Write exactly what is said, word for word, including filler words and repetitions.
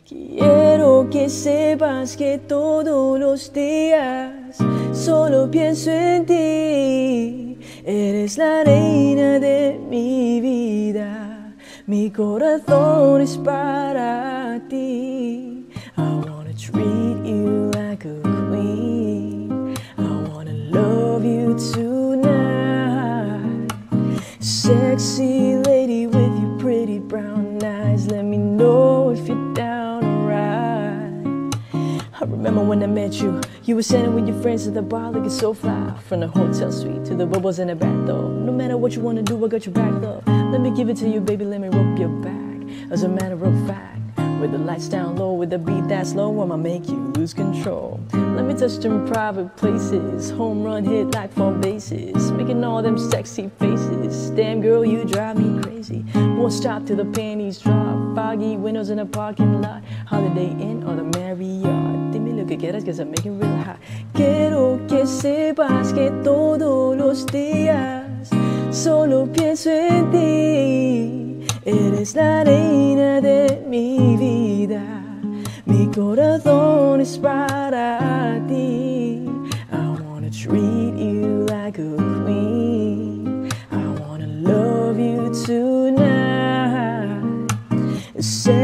Quiero que sepas que todos los días solo pienso en ti. Eres la reina de mi vida, mi corazón es para ti. I wanna treat you like a queen, I wanna love you tonight. Sexy lady with your pretty brown eyes, let me know if you're down to ride. I remember when I met you, you were standing with your friends at the bar looking so fly. From the hotel suite to the bubbles in the bathtub, no matter what you wanna do, I got your back, love. Let me give it to you, baby, let me rope your back. As a matter of fact, with the lights down low, with the beat that's low, I'ma make you lose control. Let me touch them private places, home run hit like four bases, making all them sexy faces. Damn girl, you drive me crazy. Won't stop till the panties drop. Foggy windows in the parking lot, Holiday Inn or the Marriott. Dime lo que quieras, cause I'm making real hot. Quiero que sepas que todos los días solo pienso en ti. Eres la reina de mi vida, mi corazón es para ti. I wanna treat you like a queen, I wanna love you tonight.